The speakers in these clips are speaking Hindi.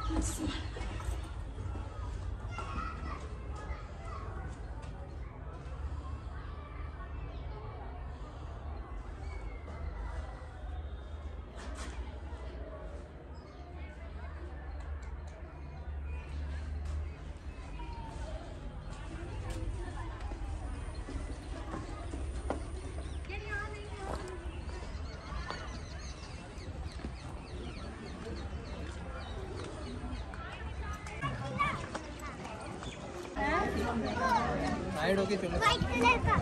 साइड होके चलो। व्हाइट कलर का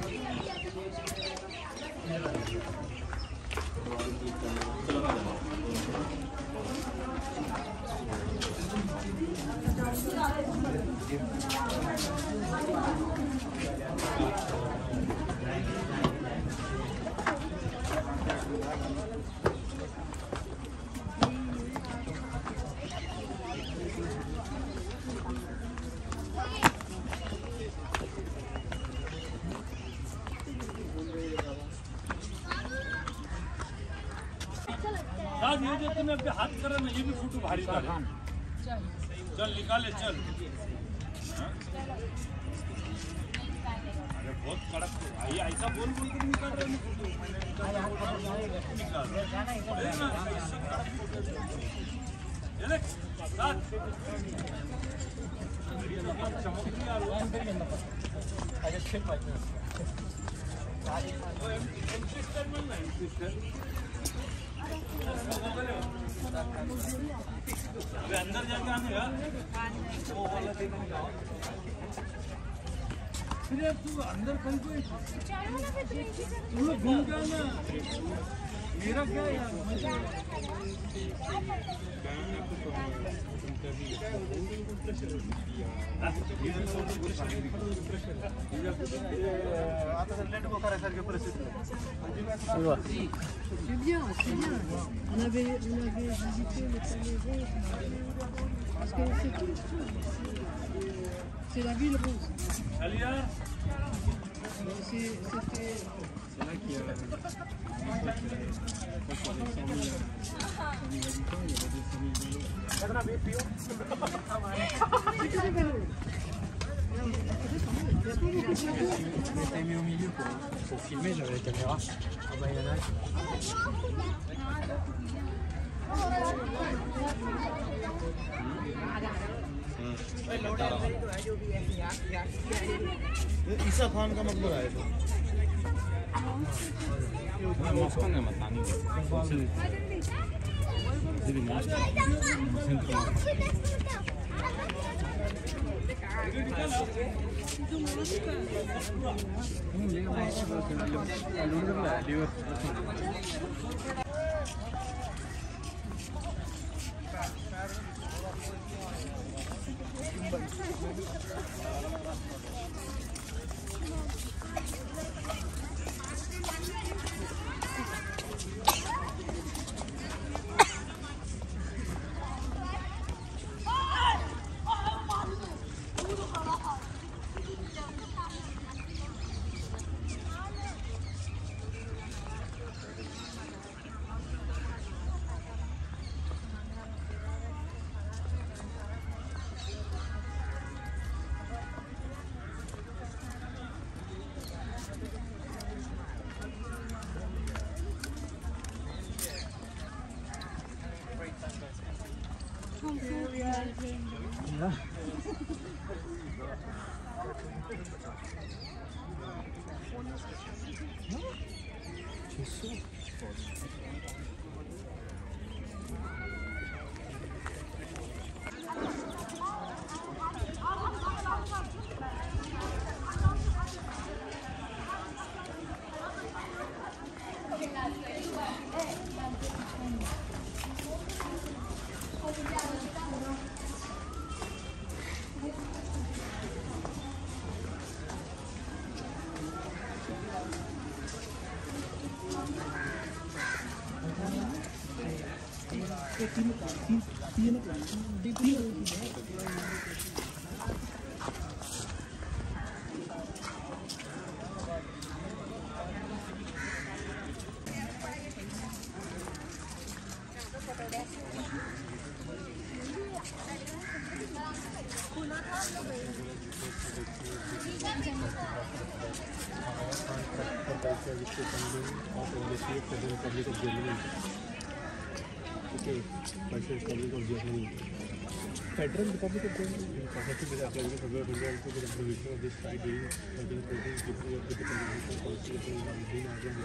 ये जो तुमने अपने हाथ करा ना, ये भी फोटो भारी था। चल निकाले चल। अरे बहुत कड़क भाई, ऐसा बोल बोल के निकाल रहे हैं फोटो। ये देख साथ चमक नहीं आ रहा अबे अंदर जाके आने का वो वाला देखने जाओ। फिर तू अंदर कहीं कोई तू लोग घूम के आना। मेरा क्या यार आता सर लेट को करायसारखे परिस्थिती C'est bien, c'est bien. On avait visité le palais rose. Parce que c'est tout. C'est la ville rose. चलिए C'était... C'est là qu'il y a quand il y avait 100 000 habitants, il y avait 200 000 vélos. Je m'étais mis au milieu pour filmer, j'avais la caméra. Ah bah il y en a un. ईसा खान का मतलब है Federal Republic of Germany, Constitution of the Federal Republic of the provision of this right during 1914 with the political policy of the Indian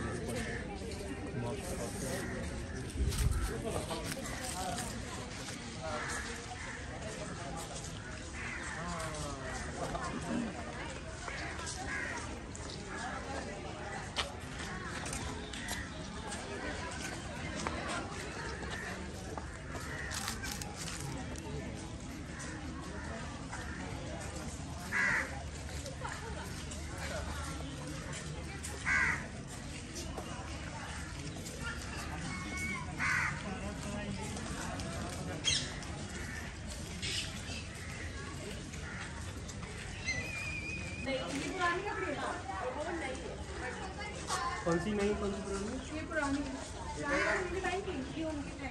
कौन सी नहीं कौन सी पुरानी? ये पुरानी है। उनकी टाइम की, ये उनकी टाइम।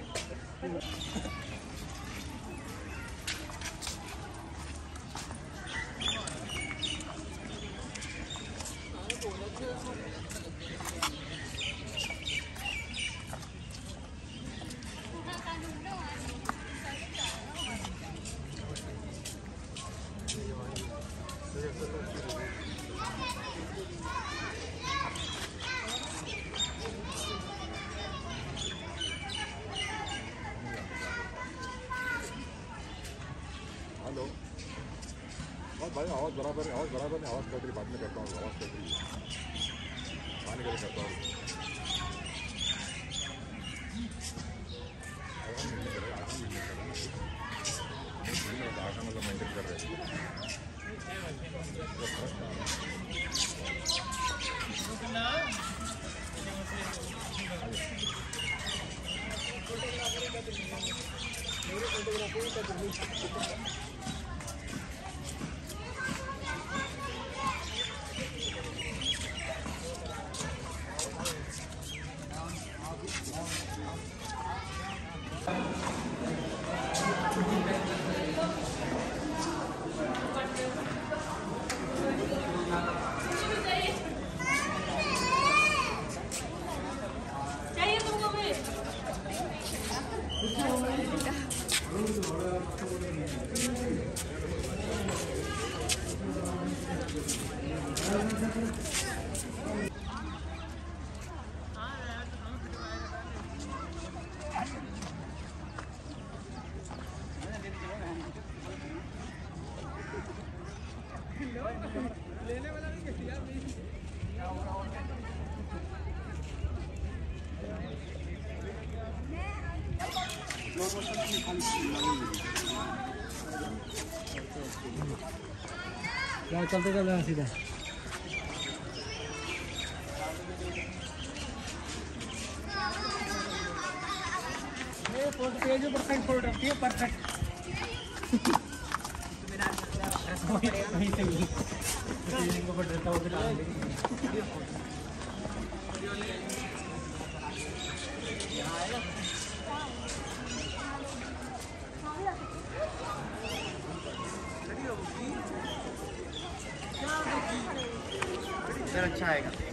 भाई आवाज़ बराबर है, आवाज़ बराबर है, आवाज़ कट रही, बाद में करता हूँ, आवाज़ कट रही है, पानी के लिए करता हूँ, आराम नहीं कर रहे, आराम मतलब मेंटेन कर रहे हैं। चलते चल रहे हैं सीधा। फोटो पेज परफेक्ट फोटो रखती है, परफेक्ट। वहीं से ही को पड़ता है उधर अच्छा आएगा।